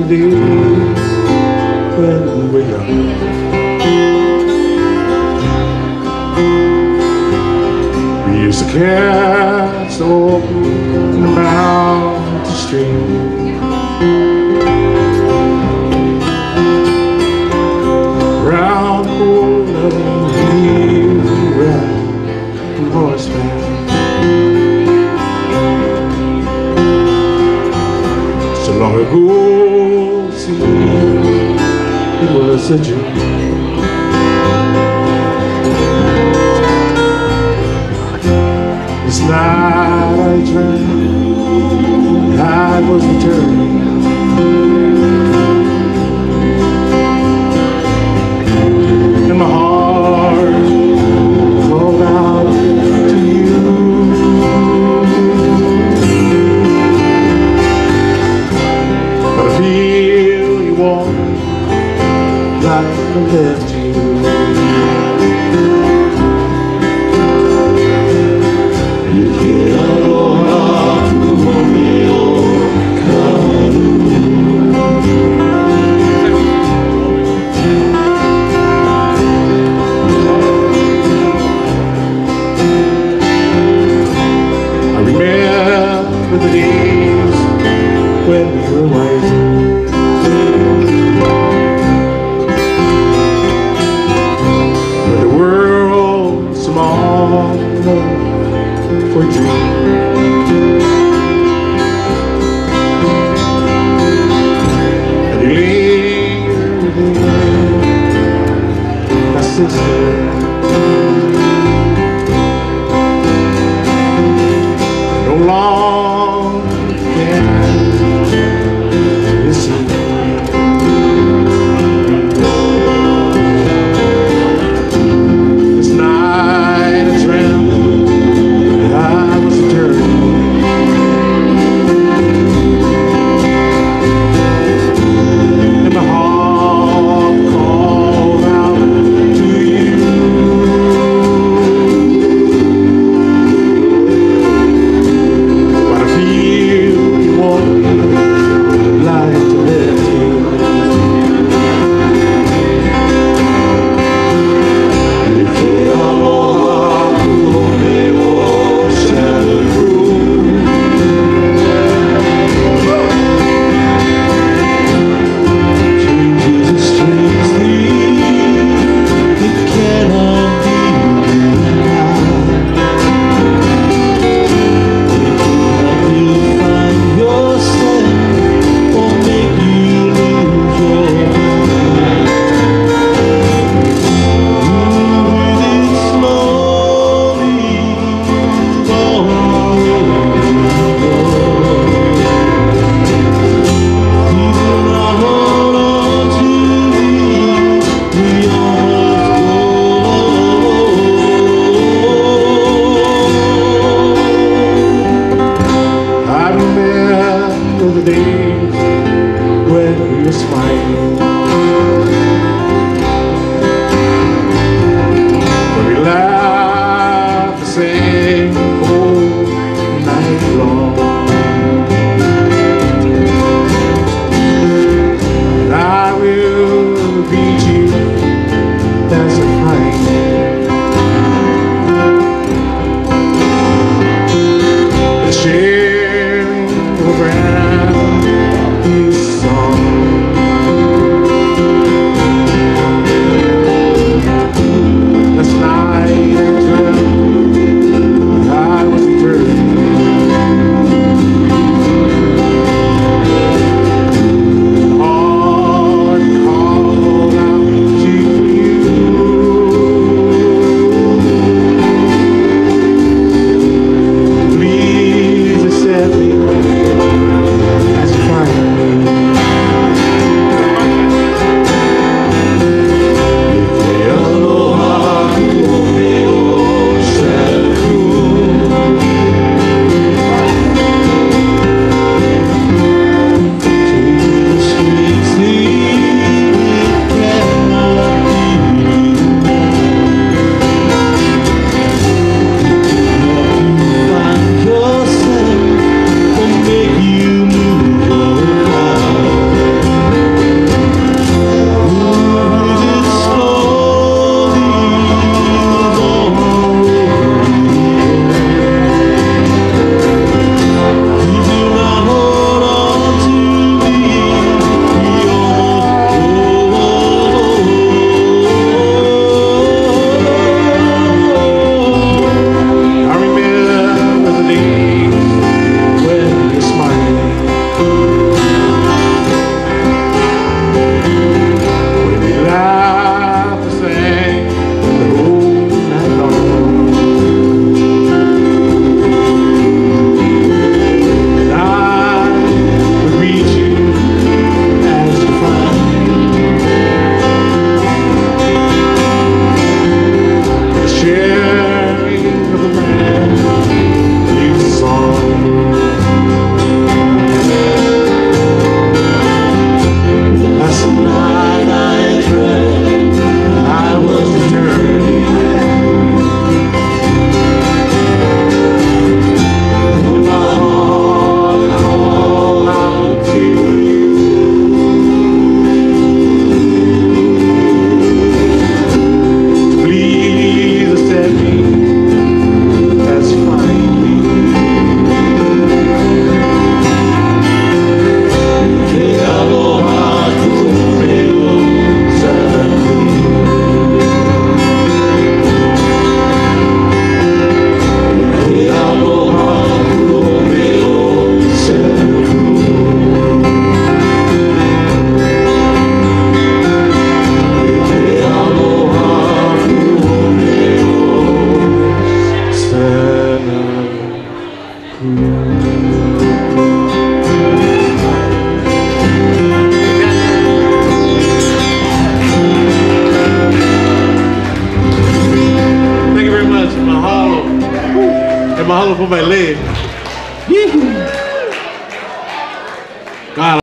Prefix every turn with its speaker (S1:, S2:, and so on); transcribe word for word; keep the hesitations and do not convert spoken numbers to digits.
S1: the days when we were young. We used to cast open the mountain stream, round the corner we ride horseback. So long ago, see, it was a dream. This night I dreamt I was returning, and my heart called out to you. But I feel you walk like I left you. You can't go out to Romeo, Kahalu'u. I remember the days when we were white, when the world was small enough for dreams, and you linger within my sister. No longer can you see. This night I dreamt that I was returning, sharing of the land you saw. Last night I dreamt I was returning, and my heart called out to you. Please set me as finally. Thank you very much. Mahalo. And mahalo for my leg. God.